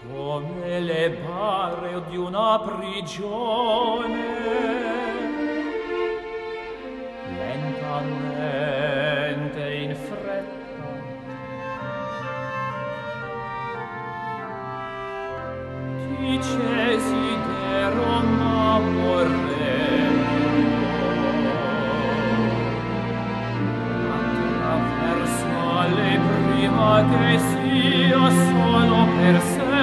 come le bare di una prigione. Lentamente in fretta ti desidero ma vorremmo attraverso le prima che sia solo per sé